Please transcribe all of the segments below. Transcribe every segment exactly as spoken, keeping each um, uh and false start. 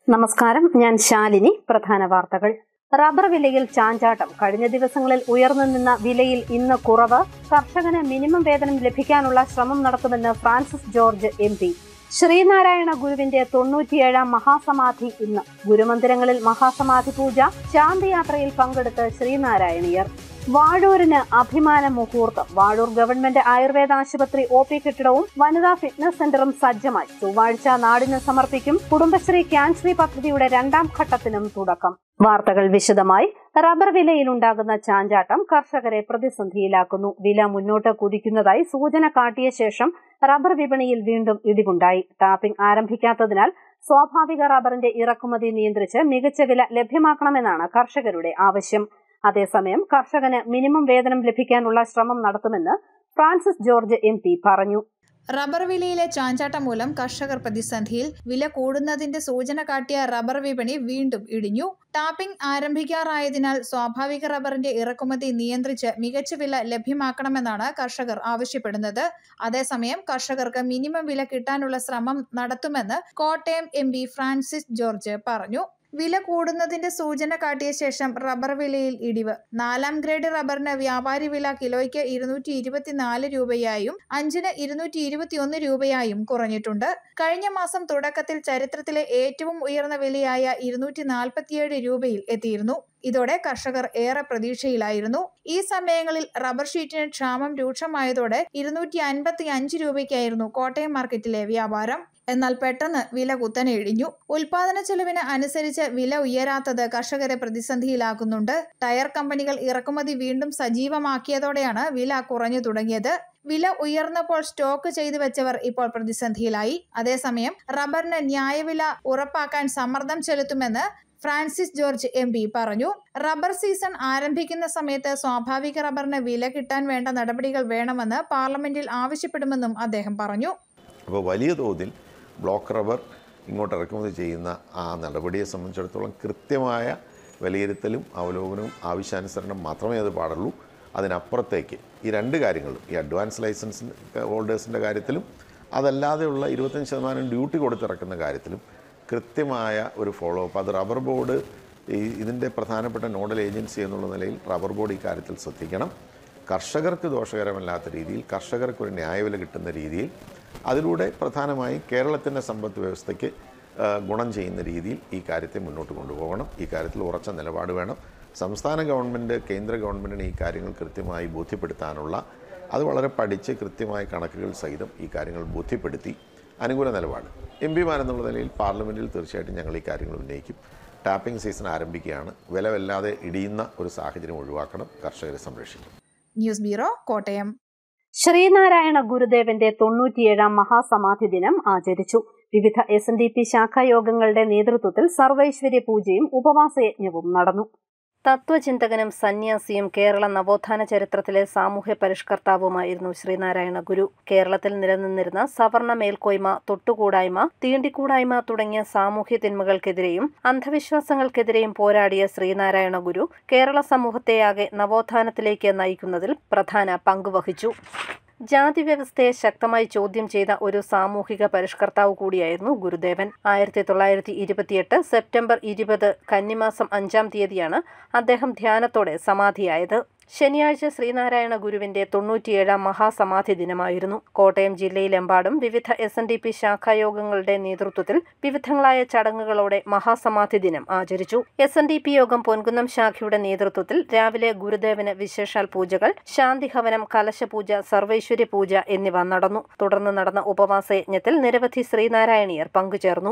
നമസ്കാരം, ഞാൻ ശാലിനി. പ്രധാന വാർത്തകൾ. റബ്ബർ വിലയിൽ ചാഞ്ചാട്ടം. കഴിഞ്ഞ ദിവസങ്ങളിൽ ഉയർന്നു നിന്ന വിലയിൽ ഇന്ന് കുറവ്. കർഷകന് മിനിമം വേതനം ലഭിക്കാനുള്ള ശ്രമം നടത്തുമെന്ന് ഫ്രാൻസിസ് ജോർജ് എം പി. ശ്രീനാരായണ ഗുരുവിന്റെ തൊണ്ണൂറ്റിയേഴാം മഹാസമാധി ഇന്ന്. ഗുരുമന്ദിരങ്ങളിൽ മഹാസമാധി പൂജ. ശാന്തിയാത്രയിൽ പങ്കെടുത്ത് ശ്രീനാരായണീയർ. വാഴൂരിന് അഭിമാന മുഹൂർത്തം. വാഴൂർ ഗവൺമെന്റ് ആയുർവേദ ആശുപത്രി ഒ പി കെട്ടിടവും വനിതാ ഫിറ്റ്നസ് സെന്ററും സജ്ജമായി. ചൊവ്വാഴ്ച നാടിന് സമർപ്പിക്കും. കുടുംബശ്രീ ക്യാൻശ്രീ പദ്ധതിയുടെ രണ്ടാം ഘട്ടത്തിനും തുടക്കം. വാർത്തകൾ വിശദമായി. റബ്ബർ വിലയിലുണ്ടാകുന്ന ചാഞ്ചാട്ടം കർഷകരെ പ്രതിസന്ധിയിലാക്കുന്നു. വില മുന്നോട്ട് കുതിക്കുന്നതായി സൂചന കാട്ടിയ ശേഷം റബ്ബർ വിപണിയിൽ വീണ്ടും ഇടിവുണ്ടായി. ടാപ്പിംഗ് ആരംഭിക്കാത്തതിനാൽ സ്വാഭാവിക റബ്ബറിന്റെ ഇറക്കുമതി നിയന്ത്രിച്ച് മികച്ച വില ലഭ്യമാക്കണമെന്നാണ് കർഷകരുടെ ആവശ്യം. അതേസമയം കർഷകന് മിനിമം വേതനം ലഭിക്കാനുള്ള ശ്രമം നടത്തുമെന്ന് ഫ്രാൻസിസ് ജോർജ് എം പി പറഞ്ഞു. റബ്ബർ വിലയിലെ ചാഞ്ചാട്ടം മൂലം കർഷകർ പ്രതിസന്ധിയിൽ. വില കൂടുന്നതിന്റെ സൂചന കാട്ടിയ റബ്ബർ വിപണി വീണ്ടും ഇടിഞ്ഞു. ടാപ്പിംഗ് ആരംഭിക്കാറായതിനാൽ സ്വാഭാവിക റബ്ബറിന്റെ ഇറക്കുമതി നിയന്ത്രിച്ച് മികച്ച വില ലഭ്യമാക്കണമെന്നാണ് കർഷകർ ആവശ്യപ്പെടുന്നത്. അതേസമയം കർഷകർക്ക് മിനിമം വില കിട്ടാനുള്ള ശ്രമം നടത്തുമെന്ന് കോട്ടയം എം പി ഫ്രാൻസിസ് ജോർജ് പറഞ്ഞു. വില കൂടുന്നതിന്റെ സൂചന കാട്ടിയ ശേഷം റബ്ബർ വിലയിൽ ഇടിവ്. നാലാം ഗ്രേഡ് റബ്ബറിന് വ്യാപാരി വില കിലോയ്ക്ക് ഇരുന്നൂറ്റി ഇരുപത്തിനാല് രൂപയായും അഞ്ചിന് ഇരുന്നൂറ്റി ഇരുപത്തിയൊന്ന് രൂപയായും കുറഞ്ഞിട്ടുണ്ട്. കഴിഞ്ഞ മാസം തുടക്കത്തിൽ ചരിത്രത്തിലെ ഏറ്റവും ഉയർന്ന വിലയായ ഇരുന്നൂറ്റി നാൽപ്പത്തിയേഴ് രൂപയിൽ എത്തിയിരുന്നു. ഇതോടെ കർഷകർ ഏറെ പ്രതീക്ഷയിലായിരുന്നു. ഈ സമയങ്ങളിൽ റബ്ബർ ഷീറ്റിന് ക്ഷാമം രൂക്ഷമായതോടെ ഇരുന്നൂറ്റി അൻപത്തി അഞ്ച് രൂപയ്ക്കായിരുന്നു കോട്ടയം മാർക്കറ്റിലെ വ്യാപാരം. എന്നാൽ പെട്ടെന്ന് വില കുത്തനെ ഇടിഞ്ഞു. ഉൽപാദന ചെലവിന് അനുസരിച്ച് വില ഉയരാത്തത് കർഷകരെ പ്രതിസന്ധിയിലാക്കുന്നുണ്ട്. ടയർ കമ്പനികൾ ഇറക്കുമതി വീണ്ടും സജീവമാക്കിയതോടെയാണ് വില കുറഞ്ഞു തുടങ്ങിയത്. വില ഉയർന്നപ്പോൾ സ്റ്റോക്ക് ചെയ്തു വെച്ചവർ ഇപ്പോൾ പ്രതിസന്ധിയിലായി. അതേസമയം റബ്ബറിന് ന്യായവില ഉറപ്പാക്കാൻ സമ്മർദ്ദം ചെലുത്തുമെന്ന് ഫ്രാൻസിസ് ജോർജ് എം പി പറഞ്ഞു. റബ്ബർ സീസൺ ആരംഭിക്കുന്ന സമയത്ത് സ്വാഭാവിക റബ്ബറിന് വില കിട്ടാൻ വേണ്ട നടപടികൾ വേണമെന്ന് പാർലമെന്റിൽ ആവശ്യപ്പെടുമെന്നും അദ്ദേഹം പറഞ്ഞു. അപ്പോൾ വലിയ തോതിൽ ബ്ലോക്ക് റബ്ബർ ഇങ്ങോട്ട് ഇറക്കുമതി ചെയ്യുന്ന ആ നടപടിയെ സംബന്ധിച്ചിടത്തോളം കൃത്യമായ വിലയിരുത്തലും അവലോകനവും ആവശ്യാനുസരണം മാത്രമേ അത് പാടുള്ളൂ. അതിനപ്പുറത്തേക്ക് ഈ രണ്ട് കാര്യങ്ങളും, ഈ അഡ്വാൻസ് ലൈസൻസ് ഹോൾഡേഴ്സിൻ്റെ കാര്യത്തിലും അതല്ലാതെയുള്ള ഇരുപത്തഞ്ച് ശതമാനം ഡ്യൂട്ടി കൊടുത്തിറക്കുന്ന കാര്യത്തിലും കൃത്യമായ ഒരു ഫോളോ അപ്പ് അത് റബ്ബർ ബോർഡ് ഈ ഇതിൻ്റെ പ്രധാനപ്പെട്ട നോഡൽ ഏജൻസി എന്നുള്ള നിലയിൽ റബ്ബർ ബോർഡ് ഈ കാര്യത്തിൽ ശ്രദ്ധിക്കണം. കർഷകർക്ക് ദോഷകരമല്ലാത്ത രീതിയിൽ, കർഷകർക്ക് ഒരു ന്യായവില കിട്ടുന്ന രീതിയിൽ, അതിലൂടെ പ്രധാനമായും കേരളത്തിൻ്റെ സമ്പദ് വ്യവസ്ഥയ്ക്ക് ഗുണം ചെയ്യുന്ന രീതിയിൽ ഈ കാര്യത്തെ മുന്നോട്ട് കൊണ്ടുപോകണം. ഈ കാര്യത്തിൽ ഉറച്ച നിലപാട് വേണം. സംസ്ഥാന ഗവൺമെൻറ്, കേന്ദ്ര ഗവൺമെൻറ്റിന് ഈ കാര്യങ്ങൾ കൃത്യമായി ബോധ്യപ്പെടുത്താനുള്ള, അത് വളരെ പഠിച്ച് കൃത്യമായ കണക്കുകൾ സഹിതം ഈ കാര്യങ്ങൾ ബോധ്യപ്പെടുത്തി അനുകൂല നിലപാട് എം പിമാരെന്നുള്ള നിലയിൽ പാർലമെൻറ്റിൽ തീർച്ചയായിട്ടും ഞങ്ങൾ ഈ കാര്യങ്ങൾ ഉന്നയിക്കും. ടാപ്പിംഗ് സീസൺ ആരംഭിക്കുകയാണ്. വിലവല്ലാതെ ഇടിയുന്ന ഒരു സാഹചര്യം ഒഴിവാക്കണം. കർഷകരെ സംരക്ഷിക്കും. News bureau, Kottayam. ശ്രീനാരായണ ഗുരുദേവന്റെ തൊണ്ണൂറ്റിയേഴാം മഹാസമാധി ദിനം ആചരിച്ചു. വിവിധ എസ് എൻ ഡി പി ശാഖായോഗങ്ങളുടെ നേതൃത്വത്തിൽ സർവൈശ്വര്യ പൂജയും ഉപവാസയജ്ഞവും നടന്നു. തത്വചിന്തകനും സന്യാസിയും കേരള നവോത്ഥാന ചരിത്രത്തിലെ സാമൂഹ്യ പരിഷ്കർത്താവുമായിരുന്നു ശ്രീനാരായണ ഗുരു. കേരളത്തിൽ നിലനിന്നിരുന്ന സവർണ മേൽക്കോയ്മ, തൊട്ടുകൂടായ്മ, തീണ്ടിക്കൂടായ്മ തുടങ്ങിയ സാമൂഹ്യ തിന്മകൾക്കെതിരെയും അന്ധവിശ്വാസങ്ങൾക്കെതിരെയും പോരാടിയ ശ്രീനാരായണ ഗുരു കേരള സമൂഹത്തെയാകെ നവോത്ഥാനത്തിലേക്ക് നയിക്കുന്നതിൽ പ്രധാന പങ്കുവഹിച്ചു. ജാതി വ്യവസ്ഥയെ ശക്തമായി ചോദ്യം ചെയ്ത ഒരു സാമൂഹിക പരിഷ്കർത്താവ് കൂടിയായിരുന്നു ഗുരുദേവൻ. ആയിരത്തി തൊള്ളായിരത്തി ഇരുപത്തിയെട്ട് സെപ്റ്റംബർ ഇരുപത് കന്നിമാസം അഞ്ചാം തീയതിയാണ് അദ്ദേഹം ധ്യാനത്തോടെ സമാധിയായത്. ശനിയാഴ്ച ശ്രീനാരായണ ഗുരുവിന്റെ തൊണ്ണൂറ്റിയേഴാം മഹാസമാധി ദിനമായിരുന്നു. കോട്ടയം ജില്ലയിലെമ്പാടും വിവിധ എസ് എൻ ഡി പി ശാഖായോഗങ്ങളുടെ നേതൃത്വത്തിൽ വിവിധങ്ങളായ ചടങ്ങുകളോടെ മഹാസമാധി ദിനം ആചരിച്ചു. എസ് എൻ ഡി പി യോഗം പൊൻകുന്നം ശാഖയുടെ നേതൃത്വത്തിൽ രാവിലെ ഗുരുദേവന് വിശേഷാൽ പൂജകൾ, ശാന്തിഹവനം, കലശപൂജ, സർവൈശ്വര്യ പൂജ എന്നിവ നടന്നു. തുടർന്ന് നടന്ന ഉപവാസയജ്ഞത്തിൽ നിരവധി ശ്രീനാരായണീയർ പങ്കുചേർന്നു.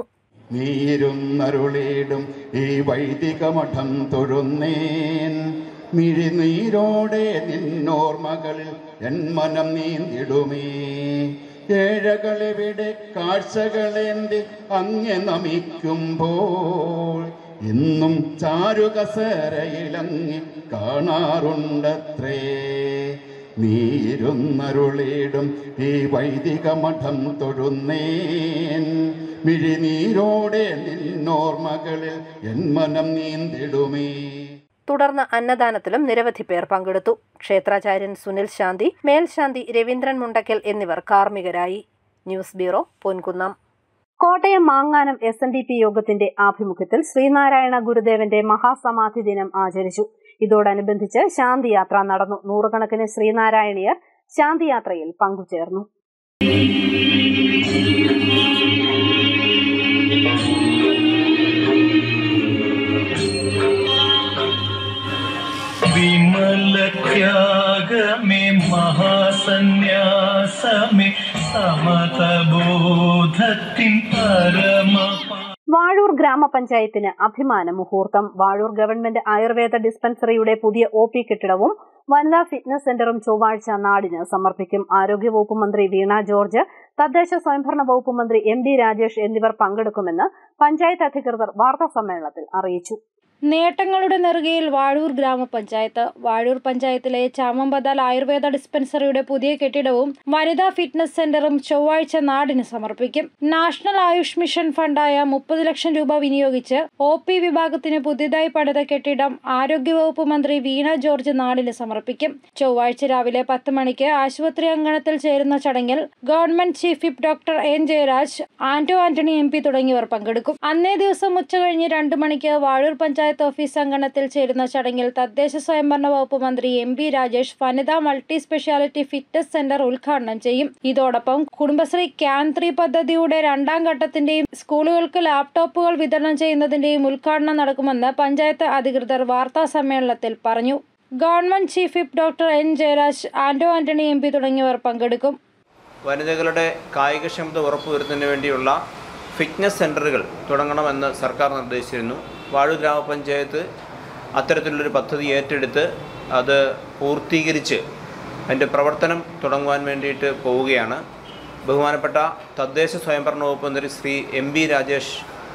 നീരുന്നരുളിടും ഈ വൈദിക മഠം തൊഴുന്നേൻ, മിഴിനീരോടെ നിന്നോർമകളിൽ എൻ മനം നീന്തിടുമേ. ഏഴകളെവിടെ കാഴ്ചകളേന്തി അങ്ങെ നമിക്കുമ്പോൾ ഇന്നും ചാരുകസരയിലങ്ങി കാണാറുണ്ടത്രേ. നീരുന്നരുളിടും ഈ വൈദിക മഠം തൊഴുന്നേൻ, മിഴിനീരോടെ നിന്നോർമകളിൽ എൻ മനം നീന്തിടുമേ. തുടർന്ന് അന്നദാനത്തിലും നിരവധി പേർ പങ്കെടുത്തു. ക്ഷേത്രാചാര്യൻ സുനിൽ ശാന്തി, മേൽശാന്തി രവീന്ദ്രൻ മുണ്ടക്കൽ എന്നിവർ കാർമ്മികരായി. News bureau, Ponkunnam. കോട്ടയം മാങ്ങാനം എസ് എൻ ഡി പി യോഗത്തിന്റെ ആഭിമുഖ്യത്തിൽ ശ്രീനാരായണ ഗുരുദേവന്റെ മഹാസമാധി ദിനം ആചരിച്ചു. ഇതോടനുബന്ധിച്ച് ശാന്തിയാത്ര നടന്നു. നൂറുകണക്കിന് ശ്രീനാരായണീയർ ശാന്തിയാത്രയിൽ പങ്കുചേർന്നു. വിമലത്യാഗമേ മഹാസന്യാസമേ സമതബോധത്തിൻ പരമ. വാഴൂർ ഗ്രാമപഞ്ചായത്തിന് അഭിമാന മുഹൂർത്തം. വാഴൂർ ഗവൺമെന്റ് ആയുർവേദ ഡിസ്പെൻസറിയുടെ പുതിയ ഒ പി കെട്ടിടവും വനിതാ ഫിറ്റ്നസ് സെന്ററും ചൊവ്വാഴ്ച നാടിന് സമർപ്പിക്കും. ആരോഗ്യവകുപ്പ് മന്ത്രി വീണ ജോർജ്, തദ്ദേശ സ്വയംഭരണ വകുപ്പ് മന്ത്രി എം ഡി രാജേഷ് എന്നിവർ പങ്കെടുക്കുമെന്ന് പഞ്ചായത്ത് അധികൃതർ വാർത്താസമ്മേളനത്തിൽ അറിയിച്ചു. നേട്ടങ്ങളുടെ നെറുകയിൽ വാഴൂർ ഗ്രാമപഞ്ചായത്ത്. വാഴൂർ പഞ്ചായത്തിലെ ചാമമ്പതാൽ ആയുർവേദ ഡിസ്പെൻസറിയുടെ പുതിയ കെട്ടിടവും വനിതാ ഫിറ്റ്നസ് സെന്ററും ചൊവ്വാഴ്ച നാടിന് സമർപ്പിക്കും. നാഷണൽ ആയുഷ് മിഷൻ ഫണ്ടായ മുപ്പത് ലക്ഷം രൂപ വിനിയോഗിച്ച് ഒ പി വിഭാഗത്തിന് പുതിയതായി പണിത കെട്ടിടം ആരോഗ്യവകുപ്പ് മന്ത്രി വീണ ജോർജ് നാടിന് സമർപ്പിക്കും. ചൊവ്വാഴ്ച രാവിലെ പത്ത് മണിക്ക് ആശുപത്രി അങ്കണത്തിൽ ചേരുന്ന ചടങ്ങിൽ government chief whip doctor N Jayaraj, Anto Antony M P തുടങ്ങിയവർ പങ്കെടുക്കും. അന്നേ ദിവസം ഉച്ചകഴിഞ്ഞ് രണ്ടു മണിക്ക് വാഴൂർ പഞ്ചായത്ത് ഓഫീസ് അങ്കണത്തിൽ ചേരുന്ന ചടങ്ങിൽ തദ്ദേശ സ്വയംഭരണ വകുപ്പ് മന്ത്രി എം ബി രാജേഷ് വനിതാ മൾട്ടി സ്പെഷ്യാലിറ്റി ഫിറ്റ്നസ് സെന്റർ ഉദ്ഘാടനം ചെയ്യും. ഇതോടൊപ്പം കുടുംബശ്രീ ക്യാൻ ത്രീ പദ്ധതിയുടെ രണ്ടാം ഘട്ടത്തിന്റെയും സ്കൂളുകൾക്ക് ലാപ്ടോപ്പുകൾ വിതരണം ചെയ്യുന്നതിന്റെയും ഉദ്ഘാടനം നടക്കുമെന്ന് പഞ്ചായത്ത് അധികൃതർ വാർത്താ സമ്മേളനത്തിൽ പറഞ്ഞു. Government chief whip doctor N Jayaraj, Anto Antony M P തുടങ്ങിയവർ പങ്കെടുക്കും. വനിതകളുടെ കായികക്ഷമത ഉറപ്പുവരുത്തുന്നതിന് വേണ്ടിയുള്ള ഫിറ്റ്നസ് സെന്ററുകൾ തുടങ്ങണമെന്ന് സർക്കാർ നിർദ്ദേശിച്ചിരുന്നു. വാഴൂർ ഗ്രാമപഞ്ചായത്ത് അത്തരത്തിലുള്ളൊരു പദ്ധതി ഏറ്റെടുത്ത് അത് പൂർത്തീകരിച്ച് അതിൻ്റെ പ്രവർത്തനം തുടങ്ങുവാൻ വേണ്ടിയിട്ട് പോവുകയാണ്. ബഹുമാനപ്പെട്ട തദ്ദേശ സ്വയംഭരണ വകുപ്പ് മന്ത്രി ശ്രീ എം ബി രാജേഷ്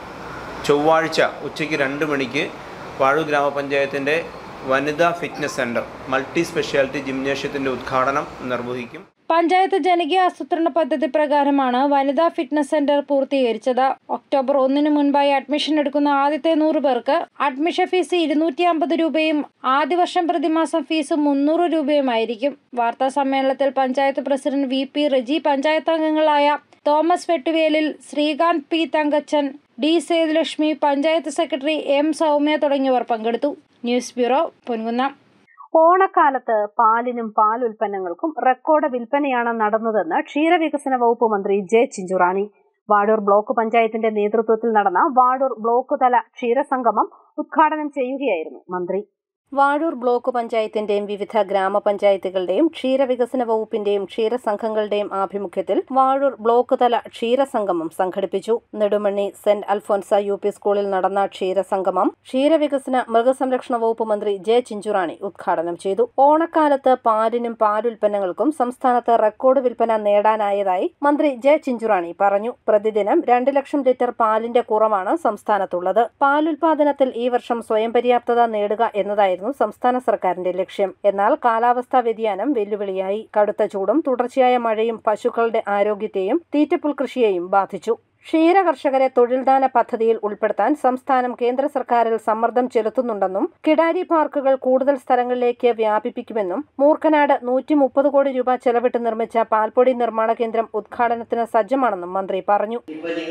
ചൊവ്വാഴ്ച ഉച്ചയ്ക്ക് രണ്ട് മണിക്ക് വാഴൂർ ഗ്രാമപഞ്ചായത്തിൻ്റെ വനിതാ ഫിറ്റ്നസ് സെൻറ്റർ മൾട്ടി സ്പെഷ്യാലിറ്റി ജിംനേഷ്യത്തിൻ്റെ ഉദ്ഘാടനം നിർവഹിക്കും. പഞ്ചായത്ത് ജനകീയ ആസൂത്രണ പദ്ധതി പ്രകാരമാണ് വനിതാ ഫിറ്റ്നസ് സെന്റർ പൂർത്തീകരിച്ചത്. ഒക്ടോബർ ഒന്നിന് മുൻപായി അഡ്മിഷൻ എടുക്കുന്ന ആദ്യത്തെ നൂറ് പേർക്ക് അഡ്മിഷൻ ഫീസ് ഇരുന്നൂറ്റി അമ്പത് രൂപയും ആദ്യ വർഷം പ്രതിമാസം ഫീസ് മുന്നൂറ് രൂപയുമായിരിക്കും. വാർത്താ സമ്മേളനത്തിൽ panchayat president V P Reji, panchayat അംഗങ്ങളായ Thomas Vettuvelil, Sreekanth P Thankachan, D Sethulakshmi, panchayat secretary M Soumya തുടങ്ങിയവർ പങ്കെടുത്തു. News bureau, Ponkunnam. ഓണക്കാലത്ത് പാലിനും പാൽ ഉൽപ്പന്നങ്ങൾക്കും റെക്കോർഡ് വിൽപ്പനയാണ് നടന്നതെന്ന് ക്ഷീരവികസന വകുപ്പ് മന്ത്രി ജെ ചിഞ്ചുറാണി. വാഴൂർ ബ്ലോക്ക് പഞ്ചായത്തിന്റെ നേതൃത്വത്തിൽ നടന്ന വാഴൂർ ബ്ലോക്ക് തല ക്ഷീരസംഗമം ഉദ്ഘാടനം ചെയ്യുകയായിരുന്നു മന്ത്രി. വാഴൂർ ബ്ലോക്ക് പഞ്ചായത്തിന്റെയും വിവിധ ഗ്രാമപഞ്ചായത്തുകളുടെയും ക്ഷീരവികസന വകുപ്പിന്റെയും ക്ഷീരസംഘങ്ങളുടെയും ആഭിമുഖ്യത്തിൽ വാഴൂർ ബ്ലോക്ക് തല ക്ഷീരസംഗമം സംഘടിപ്പിച്ചു. Nedumanni saint Alphonsa U P സ്കൂളിൽ നടന്ന ക്ഷീരസംഗമം ക്ഷീരവികസന മൃഗസംരക്ഷണ വകുപ്പ് മന്ത്രി ജെ ചിഞ്ചുറാണി ഉദ്ഘാടനം ചെയ്തു. ഓണക്കാലത്ത് പാലിനും പാലുൽപ്പന്നങ്ങൾക്കും സംസ്ഥാനത്ത് റെക്കോർഡ് വിൽപ്പന നേടാനായതായി മന്ത്രി ജെ ചിഞ്ചുറാണി പറഞ്ഞു. പ്രതിദിനം രണ്ട് ലക്ഷം ലിറ്റർ പാലിന്റെ കുറവാണ് സംസ്ഥാനത്തുള്ളത്. പാലുൽപാദനത്തിൽ ഈ വർഷം സ്വയം പര്യാപ്തത നേടുക എന്നതായിരുന്നു സംസ്ഥാന സർക്കാരിന്റെ ലക്ഷ്യം. എന്നാൽ കാലാവസ്ഥാ വ്യതിയാനം വെല്ലുവിളിയായി. കടുത്ത ചൂടും തുടർച്ചയായ മഴയും പശുക്കളുടെ ആരോഗ്യത്തെയും തീറ്റപ്പുൽ കൃഷിയെയും ബാധിച്ചു. ക്ഷീര കർഷകരെ തൊഴിൽദാന പദ്ധതിയിൽ ഉൾപ്പെടുത്താൻ സംസ്ഥാനം കേന്ദ്ര സർക്കാരിൽ സമ്മർദ്ദം ചെലുത്തുന്നുണ്ടെന്നും കിടാരി പാർക്കുകൾ കൂടുതൽ സ്ഥലങ്ങളിലേക്ക് വ്യാപിപ്പിക്കുമെന്നും മൂർഖനാട് നൂറ്റി മുപ്പത് കോടി രൂപ ചെലവിട്ട് നിർമ്മിച്ച പാൽപ്പൊടി നിർമ്മാണ കേന്ദ്രം ഉദ്ഘാടനത്തിന് സജ്ജമാണെന്നും മന്ത്രി പറഞ്ഞു.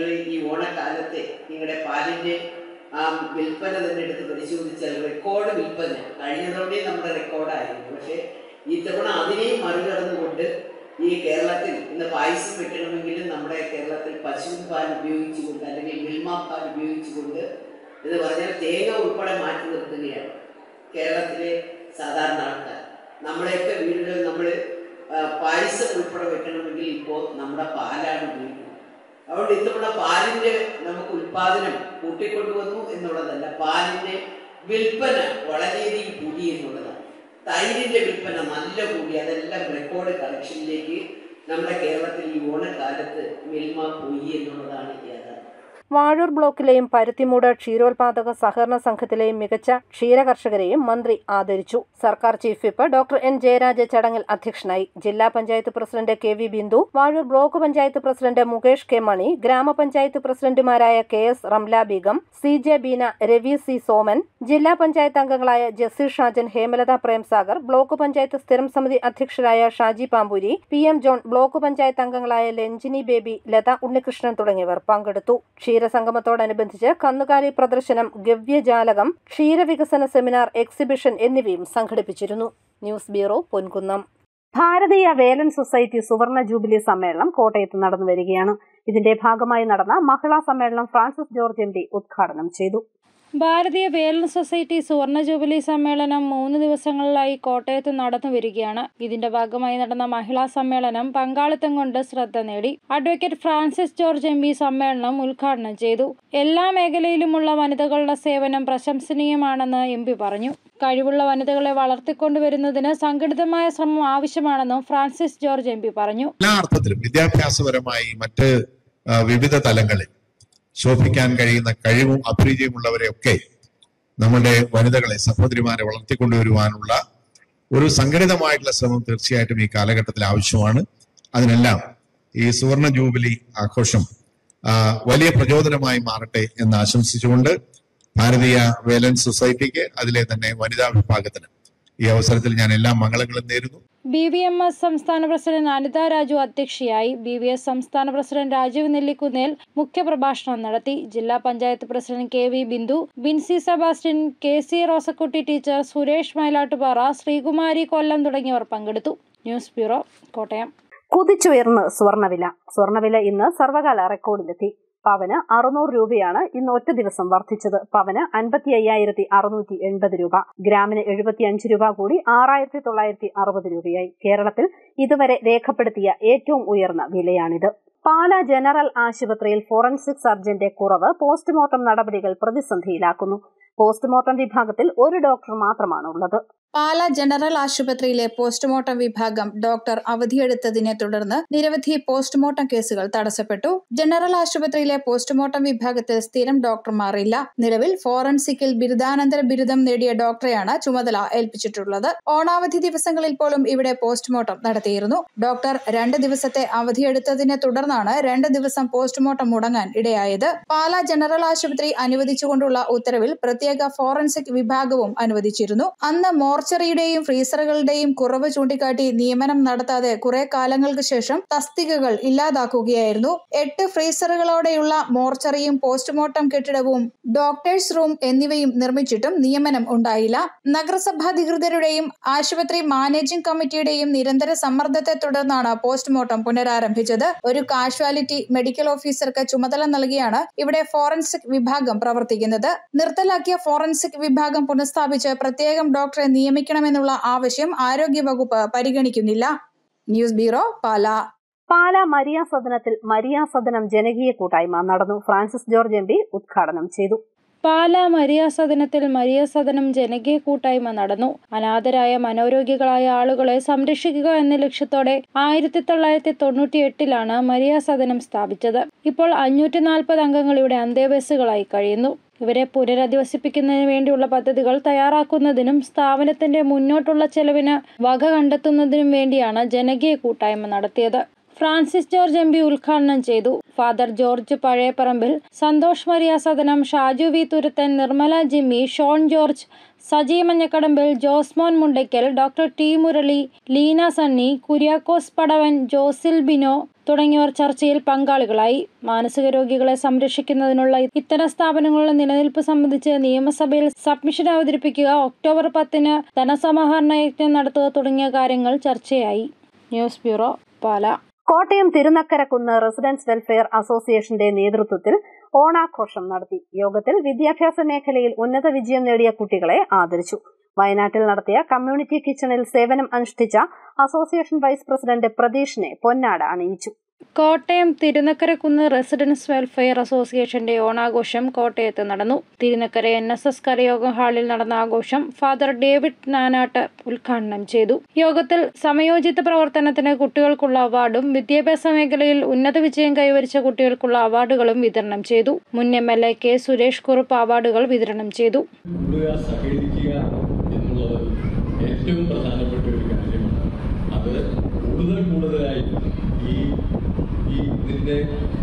ആ വിൽപ്പന തന്നെ എടുത്ത് പരിശോധിച്ചാൽ റെക്കോർഡ് വിൽപ്പന കഴിഞ്ഞ തവണയും നമ്മുടെ റെക്കോർഡായിരുന്നു. പക്ഷേ ഈ തവണ അതിനെയും മറികടന്നുകൊണ്ട് ഈ കേരളത്തിൽ ഇന്ന് പായസം വെക്കണമെങ്കിലും നമ്മുടെ കേരളത്തിൽ പശുവിൻ പാൽ ഉപയോഗിച്ചുകൊണ്ട് അല്ലെങ്കിൽ മിൽമ പാൽ ഉപയോഗിച്ചുകൊണ്ട് എന്ന് പറഞ്ഞാൽ തേങ്ങ ഉൾപ്പെടെ മാറ്റി നിർത്തുകയാണ് കേരളത്തിലെ സാധാരണ ആൾക്കാർ. നമ്മുടെയൊക്കെ വീടുകളിൽ നമ്മൾ പായസം ഉൾപ്പെടെ വെക്കണമെങ്കിൽ ഇപ്പോൾ നമ്മുടെ പാലാണ് ഉപയോഗിക്കുന്നത്. അതുകൊണ്ട് ഇത്തവണ പാലിന്റെ നമുക്ക് ഉൽപാദനം കൂട്ടിക്കൊണ്ടുവന്നു എന്നുള്ളതല്ല, പാലിന്റെ വിൽപ്പന വളരെയധികം കൂടി എന്നുള്ളതാണ്. തൈരിന്റെ വിൽപ്പന നല്ല കൂടി, അതെല്ലാം റെക്കോർഡ് കളക്ഷനിലേക്ക് നമ്മുടെ കേരളത്തിൽ ഈ ഓണക്കാലത്ത് മിൽമ പോയി എന്നുള്ളതാണ് യാഥാർത്ഥ്യം. വാഴൂർ ബ്ലോക്കിലെയും പരുത്തിമൂട് ക്ഷീരോത്പാദക സഹകരണ സംഘത്തിലെയും മികച്ച ക്ഷീരകർഷകരെയും മന്ത്രി ആദരിച്ചു. സർക്കാർ chief whip doctor N Jayaraj ചടങ്ങിൽ അധ്യക്ഷനായി. ജില്ലാ panchayat president K V Bindu, Vazhoor block panchayat president Mukesh K Mani, ഗ്രാമപഞ്ചായത്ത് പ്രസിഡന്റുമാരായ K S Ramla Beegum, C J Beena, Ravi C Soman, ജില്ലാ പഞ്ചായത്ത് അംഗങ്ങളായ ജസീർ ഷാജൻ, ഹേമലത പ്രേംസാഗർ, ബ്ലോക്ക് പഞ്ചായത്ത് സ്ഥിരം സമിതി അധ്യക്ഷരായ Shaji Pampoori, P M John, block panchayat അംഗങ്ങളായ ലഞ്ജിനി ബേബി, ലത ഉണ്ണികൃഷ്ണൻ തുടങ്ങിയവർ പങ്കെടുത്തു. ക്ഷീരസംഗമത്തോടനുബന്ധിച്ച് കന്നുകാലി പ്രദർശനം, ഗവ്യജാലകം, ക്ഷീരവികസന സെമിനാർ, എക്സിബിഷൻ എന്നിവയും സംഘടിപ്പിച്ചിരുന്നു. News bureau, Ponkunnam. Bharatiya Velan society സുവർണ ജൂബിലി സമ്മേളനം കോട്ടയത്ത് നടന്നുവരികയാണ്. ഇതിന്റെ ഭാഗമായി നടന്ന മഹിളാ സമ്മേളനം ഫ്രാൻസിസ് ജോർജ് എം പി ഉദ്ഘാടനം ചെയ്തു. ഭാരതീയ വേലൻ സൊസൈറ്റി സുവർണ ജൂബിലി സമ്മേളനം മൂന്ന് ദിവസങ്ങളിലായി കോട്ടയത്ത് നടന്നു വരികയാണ്. ഇതിന്റെ ഭാഗമായി നടന്ന മഹിളാ സമ്മേളനം പങ്കാളിത്തം കൊണ്ട് ശ്രദ്ധ നേടി. Advocate Francis George M P സമ്മേളനം ഉദ്ഘാടനം ചെയ്തു. എല്ലാ മേഖലയിലുമുള്ള വനിതകളുടെ സേവനം പ്രശംസനീയമാണെന്ന് എം പി പറഞ്ഞു. കഴിവുള്ള വനിതകളെ വളർത്തിക്കൊണ്ടുവരുന്നതിന് സംഘടിതമായ ശ്രമം ആവശ്യമാണെന്നും ഫ്രാൻസിസ് ജോർജ് എം പി പറഞ്ഞു. എല്ലാ അർത്ഥത്തിലും വിദ്യാഭ്യാസപരമായി മറ്റ് വിവിധ തലങ്ങളിൽ ശോഭിക്കാൻ കഴിയുന്ന കഴിവും അഭിരുചിയുമുള്ളവരെയൊക്കെ നമ്മുടെ വനിതകളെ സഹോദരിമാരെ വളർത്തിക്കൊണ്ടുവരുവാനുള്ള ഒരു സംഘടിതമായിട്ടുള്ള ശ്രമം തീർച്ചയായിട്ടും ഈ കാലഘട്ടത്തിൽ ആവശ്യമാണ്. അതിനെല്ലാം ഈ സുവർണ ജൂബിലി ആഘോഷം വലിയ പ്രചോദനമായി മാറട്ടെ എന്ന് ആശംസിച്ചുകൊണ്ട് ഭാരതീയ വേലൻ സൊസൈറ്റിക്ക്, അതിലെ തന്നെ വനിതാ വിഭാഗത്തിന് ഈ അവസരത്തിൽ ഞാൻ എല്ലാ മംഗളങ്ങളും നേരുന്നു. ബി വി എം എസ് സംസ്ഥാന പ്രസിഡന്റ് അനിത രാജു അധ്യക്ഷയായി. ബി വി എസ് സംസ്ഥാന പ്രസിഡന്റ് രാജീവ് നെല്ലിക്കുന്നേൽ മുഖ്യപ്രഭാഷണം നടത്തി. ജില്ലാ panchayat president K V Bindu, Binsy Sebastian, K C Rosakutty teacher, Suresh Mylattupara, Sreekumari Kollam തുടങ്ങിയവർ പങ്കെടുത്തു. News bureau, Kottayam. കുതിച്ചുയർന്ന് സ്വർണ്ണവില. സ്വർണ്ണവില ഇന്ന് സർവകാല റെക്കോർഡിലെത്തി. പവന് അറുന്നൂറ് രൂപയാണ് ഇന്ന് ഒറ്റ ദിവസം വർദ്ധിച്ചത്. പവന് അൻപത്തി അയ്യായിരത്തി അറുന്നൂറ്റി എൺപത് രൂപ, ഗ്രാമിന് എഴുപത്തി അഞ്ച് രൂപ കൂടി ആറായിരത്തി തൊള്ളായിരത്തി അറുപത് രൂപയായി. കേരളത്തിൽ ഇതുവരെ രേഖപ്പെടുത്തിയ ഏറ്റവും ഉയർന്ന വിലയാണിത്. പാലാ ജനറൽ ആശുപത്രിയിൽ ഫോറൻസിക് സർജന്റെ കുറവ് പോസ്റ്റ്മോർട്ടം നടപടികൾ പ്രതിസന്ധിയിലാക്കുന്നു. പോസ്റ്റ്മോർട്ടം വിഭാഗത്തിൽ ഒരു ഡോക്ടർ മാത്രമാണ് ഉള്ളത്. പാലാ ജനറൽ ആശുപത്രിയിലെ പോസ്റ്റ്മോർട്ടം വിഭാഗം ഡോക്ടർ അവധിയെടുത്തതിനെ തുടർന്ന് നിരവധി പോസ്റ്റ്മോർട്ടം കേസുകൾ തടസ്സപ്പെട്ടു. ജനറൽ ആശുപത്രിയിലെ പോസ്റ്റ്മോർട്ടം വിഭാഗത്തിൽ സ്ഥിരം ഡോക്ടർമാർ ഇല്ല. നിലവിൽ ഫോറൻസിക്കിൽ ബിരുദാനന്തര ബിരുദം നേടിയ ഡോക്ടറെയാണ് ചുമതല ഏൽപ്പിച്ചിട്ടുള്ളത്. ഓണാവധി ദിവസങ്ങളിൽ പോലും ഇവിടെ പോസ്റ്റ്മോർട്ടം നടത്തിയിരുന്നു. ഡോക്ടർ രണ്ട് ദിവസത്തെ അവധിയെടുത്തതിനെ തുടർന്നാണ് രണ്ട് ദിവസം പോസ്റ്റ്മോർട്ടം മുടങ്ങാൻ ഇടയായത്. പാലാ ജനറൽ ആശുപത്രി അനുവദിച്ചുകൊണ്ടുള്ള ഉത്തരവിൽ പ്രത്യേക ഫോറൻസിക് വിഭാഗവും അനുവദിച്ചിരുന്നു. അന്ന് മോർച്ചറിയുടെയും ഫ്രീസറുകളുടെയും കുറവ് ചൂണ്ടിക്കാട്ടി നിയമനം നടത്താതെ കുറെ കാലങ്ങൾക്ക് ശേഷം തസ്തികകൾ ഇല്ലാതാക്കുകയായിരുന്നു. എട്ട് ഫ്രീസറുകളോടെയുള്ള മോർച്ചറിയും പോസ്റ്റ്മോർട്ടം കെട്ടിടവും ഡോക്ടേഴ്സ് റൂം എന്നിവയും നിർമ്മിച്ചിട്ടും നിയമനം ഉണ്ടായില്ല. നഗരസഭാധികൃതരുടെയും ആശുപത്രി മാനേജിംഗ് കമ്മിറ്റിയുടെയും നിരന്തര സമ്മർദ്ദത്തെ തുടർന്നാണ് പോസ്റ്റ്മോർട്ടം പുനരാരംഭിച്ചത്. ഒരു കാഷ്വാലിറ്റി മെഡിക്കൽ ഓഫീസർക്ക് ചുമതല നൽകിയാണ് ഇവിടെ ഫോറൻസിക് വിഭാഗം പ്രവർത്തിക്കുന്നത്. നിർത്തലാക്കിയ ഫോറൻസിക് വിഭാഗം പുനഃസ്ഥാപിച്ച് പ്രത്യേകം ഡോക്ടറെ നിയമിക്കണമെന്നുള്ള ആവശ്യം ആരോഗ്യവകുപ്പ് പരിഗണിക്കുന്നില്ല. News bureau, Pala. പാലാ മരിയ സദനത്തിൽ മരിയ സദനം ജനകീയ കൂട്ടായ്മ നടന്നു. ഫ്രാൻസിസ് ജോർജ് എം പി ഉദ്ഘാടനം ചെയ്തു. പാലാ മരിയ സദനത്തിൽ മരിയ സദനം ജനകീയ കൂട്ടായ്മ നടന്നു. അനാഥരായ മനോരോഗികളായ ആളുകളെ സംരക്ഷിക്കുക എന്ന ലക്ഷ്യത്തോടെ ആയിരത്തി തൊള്ളായിരത്തി തൊണ്ണൂറ്റി എട്ടിലാണ് മരിയ സദനം സ്ഥാപിച്ചത്. ഇപ്പോൾ അഞ്ഞൂറ്റി നാൽപ്പത് അംഗങ്ങൾ ഇവിടെ അന്തേവാസികളായി കഴിയുന്നു. ഇവരെ പുനരധിവസിപ്പിക്കുന്നതിന് വേണ്ടിയുള്ള പദ്ധതികൾ തയ്യാറാക്കുന്നതിനും സ്ഥാപനത്തിന്റെ മുന്നോട്ടുള്ള ചെലവിന് വക കണ്ടെത്തുന്നതിനും വേണ്ടിയാണ് ജനകീയ കൂട്ടായ്മ നടത്തിയത്. ഫ്രാൻസിസ് ജോർജ് എം പി ഉദ്ഘാടനം ചെയ്തു. Father George Pazhayaparambil, Santhosh Mariya Sadanam, Shaju V Thuruthan, Nirmala Jimmy, Shone George, Saji Manjakadambil, Josmon Mundackal, doctor T Murali, Leena Sunny, Kuriakose Padavan, Josil Bino തുടങ്ങിയവർ ചർച്ചയിൽ പങ്കാളികളായി. മാനസിക രോഗികളെ സംരക്ഷിക്കുന്നതിനുള്ള ഇത്തരം സ്ഥാപനങ്ങളുടെ നിലനിൽപ്പ് സംബന്ധിച്ച് നിയമസഭയിൽ സബ്മിഷൻ അവതരിപ്പിക്കുക, ഒക്ടോബർ പത്തിന് ധനസമാഹരണ യജ്ഞം നടത്തുക തുടങ്ങിയ കാര്യങ്ങൾ ചർച്ചയായി. News bureau, Pala. Kottayam തിരുനക്കരക്കുന്ന് residence welfare അസോസിയേഷന്റെ നേതൃത്വത്തിൽ ഓണാഘോഷം നടത്തി. യോഗത്തിൽ വിദ്യാഭ്യാസ മേഖലയിൽ ഉന്നത വിജയം നേടിയ കുട്ടികളെ ആദരിച്ചു. വയനാട്ടിൽ നടത്തിയ കമ്മ്യൂണിറ്റി കിച്ചണിൽ സേവനം അനുഷ്ഠിച്ച അസോസിയേഷൻ വൈസ് പ്രസിഡന്റ് പ്രതീഷിനെ പൊന്നാട അണിയിച്ചു. കോട്ടയം തിരുനക്കരക്കുന്ന് റെസിഡൻസ് വെൽഫെയർ അസോസിയേഷന്റെ ഓണാഘോഷം കോട്ടയത്ത് നടന്നു. തിരുനക്കര എൻ എസ് എസ് കരയോഗം ഹാളിൽ നടന്ന ആഘോഷം ഫാദർ ഡേവിഡ് നാനാട്ട് ഉദ്ഘാടനം ചെയ്തു. യോഗത്തിൽ സമയോചിത പ്രവർത്തനത്തിന് കുട്ടികൾക്കുള്ള അവാർഡും വിദ്യാഭ്യാസ മേഖലയിൽ ഉന്നത വിജയം കൈവരിച്ച കുട്ടികൾക്കുള്ള അവാർഡുകളും വിതരണം ചെയ്തു. മുൻ M L A K Suresh Kurup അവാർഡുകൾ വിതരണം ചെയ്തു. ഏറ്റവും പ്രധാനപ്പെട്ട ഒരു കാര്യമാണ്. അത് കൂടുതൽ കൂടുതലായി ഈ ഈ ഇതിൻ്റെ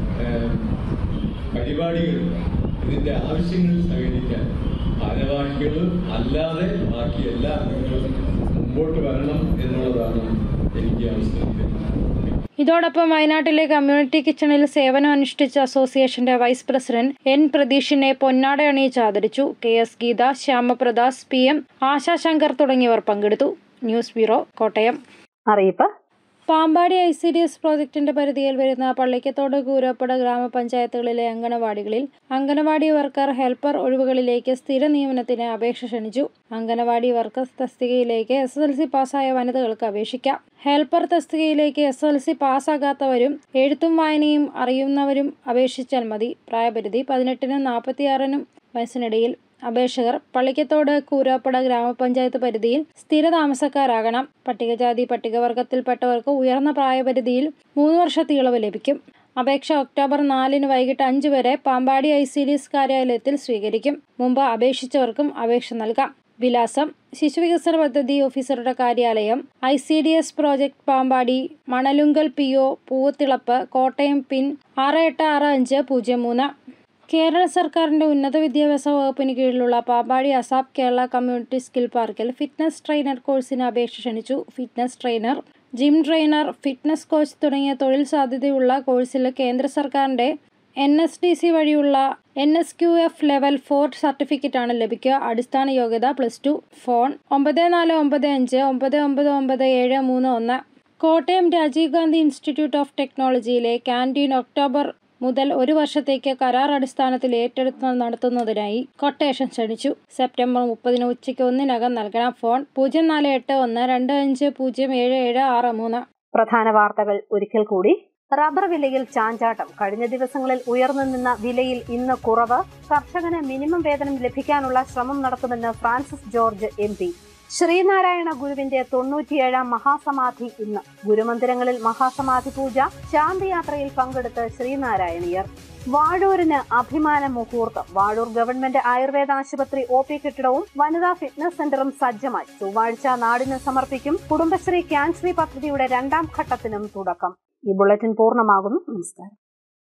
പരിപാടികൾ ഇതിൻ്റെ ആവശ്യങ്ങളിൽ സഹകരിക്കാൻ ഭാരവാഹികളും അല്ലാതെ ബാക്കി എല്ലാ അംഗങ്ങളും മുമ്പോട്ട് വരണം എന്നുള്ളതാണ് എനിക്ക് അവസരത്തിൽ. ഇതോടൊപ്പം വയനാട്ടിലെ കമ്മ്യൂണിറ്റി കിച്ചണിൽ സേവനം അനുഷ്ഠിച്ച അസോസിയേഷന്റെ വൈസ് പ്രസിഡന്റ് എൻ പ്രതീഷിനെ പൊന്നാട അണിയിച്ച് ആദരിച്ചു. K S Geetha, Shyamapradas, P M Ashashankar തുടങ്ങിയവർ പങ്കെടുത്തു. News bureau, Kottayam. അറിയിപ്പ്. Pampady I C D S പ്രോജക്ടിന്റെ പരിധിയിൽ വരുന്ന പള്ളിക്കത്തോട്, കൂരപ്പട ഗ്രാമപഞ്ചായത്തുകളിലെ അംഗനവാടികളിൽ അംഗനവാടി വർക്കർ, ഹെൽപ്പർ ഒഴിവുകളിലേക്ക് സ്ഥിര നിയമനത്തിന് അപേക്ഷ ക്ഷണിച്ചു. അംഗനവാടി വർക്കർ തസ്തികയിലേക്ക് എസ് എസ് എൽ സി പാസ്സായ വനിതകൾക്ക് അപേക്ഷിക്കാം. ഹെൽപ്പർ തസ്തികയിലേക്ക് എസ് എസ് എൽ സി പാസ്സാകാത്തവരും എഴുത്തും വായനയും അറിയുന്നവരും അപേക്ഷിച്ചാൽ മതി. പ്രായപരിധി പതിനെട്ടിനും നാൽപ്പത്തിയാറിനും വയസ്സിനിടയിൽ. അപേക്ഷകർ പള്ളിക്കത്തോട്, കൂരാപ്പട ഗ്രാമപഞ്ചായത്ത് പരിധിയിൽ സ്ഥിര താമസക്കാരാകണം. പട്ടികജാതി പട്ടികവർഗത്തിൽപ്പെട്ടവർക്ക് ഉയർന്ന പ്രായപരിധിയിൽ മൂന്ന് വർഷത്തെ ഇളവ് ലഭിക്കും. അപേക്ഷ ഒക്ടോബർ നാലിന് വൈകിട്ട് അഞ്ച് വരെ Pampady I C D S കാര്യാലയത്തിൽ സ്വീകരിക്കും. മുമ്പ് അപേക്ഷിച്ചവർക്കും അപേക്ഷ നൽകാം. വിലാസം: ശിശുവികസന പദ്ധതി ഓഫീസറുടെ കാര്യാലയം, I C D S project Pampady, Manalunkal P O, Poovathilappu, Kottayam pin ആറ് എട്ട് ആറ് അഞ്ച് പൂജ്യം മൂന്ന്. കേരള സർക്കാരിന്റെ ഉന്നത വിദ്യാഭ്യാസ വകുപ്പിന് കീഴിലുള്ള Pampady ASAP Kerala community skill പാർക്കിൽ ഫിറ്റ്നസ് ട്രെയിനർ കോഴ്സിന് അപേക്ഷ ക്ഷണിച്ചു. Fitness trainer, gym trainer, fitness coach തുടങ്ങിയ തൊഴിൽ സാധ്യതയുള്ള കോഴ്സിൽ കേന്ദ്ര സർക്കാരിന്റെ എൻ എസ് ഡി സി വഴിയുള്ള N S Q F level four സർട്ടിഫിക്കറ്റാണ് ലഭിക്കുക. അടിസ്ഥാന യോഗ്യത പ്ലസ് ടു. ഫോൺ ഒമ്പത് നാല് ഒമ്പത് അഞ്ച് ഒമ്പത് ഒമ്പത് ഒമ്പത് ഏഴ് മൂന്ന് ഒന്ന്. കോട്ടയം രാജീവ് ഗാന്ധി ഇൻസ്റ്റിറ്റ്യൂട്ട് ഓഫ് ടെക്നോളജിയിലെ ക്യാൻറ്റീൻ ഒക്ടോബർ മുതൽ ഒരു വർഷത്തേക്ക് കരാർ അടിസ്ഥാനത്തിൽ ഏറ്റെടുത്ത് നടത്തുന്നതിനായി കൊട്ടേഷൻ ക്ഷണിച്ചു. സെപ്റ്റംബർ മുപ്പതിന് ഉച്ചയ്ക്ക് ഒന്നിനകം നൽകണം. ഫോൺ പൂജ്യം നാല് എട്ട് ഒന്ന് രണ്ട് അഞ്ച് പൂജ്യം ഏഴ് ഏഴ് ആറ് മൂന്ന്. പ്രധാന വാർത്തകൾ ഒരിക്കൽ കൂടി. റബ്ബർ വിലയിൽ ചാഞ്ചാട്ടം. കഴിഞ്ഞ ദിവസങ്ങളിൽ ഉയർന്നു നിന്ന വിലയിൽ ഇന്ന് കുറവ്. കർഷകന് മിനിമം വേതനം ലഭിക്കാനുള്ള ശ്രമം നടത്തുമെന്ന് ഫ്രാൻസിസ് ജോർജ് എം പി. ശ്രീനാരായണ ഗുരുവിന്റെ തൊണ്ണൂറ്റിയേഴാം മഹാസമാധി ഇന്ന്. ഗുരുമന്ദിരങ്ങളിൽ മഹാസമാധി പൂജ, ശാന്തിയാത്രയിൽ പങ്കെടുത്ത് ശ്രീനാരായണീയർ. വാഴൂരിന് അഭിമാന മുഹൂർത്തം. വാഴൂർ ഗവൺമെന്റ് ആയുർവേദ ആശുപത്രി ഒ പി കെട്ടിടവും വനിതാ ഫിറ്റ്നസ് സെന്ററും സജ്ജമായി. ചൊവ്വാഴ്ച നാടിന് സമർപ്പിക്കും. കുടുംബശ്രീ ക്യാൻശ്രീ പദ്ധതിയുടെ രണ്ടാം ഘട്ടത്തിനും തുടക്കം. ഈ ബുള്ളറ്റിൻ പൂർണ്ണമാകുന്നു. നമസ്കാരം.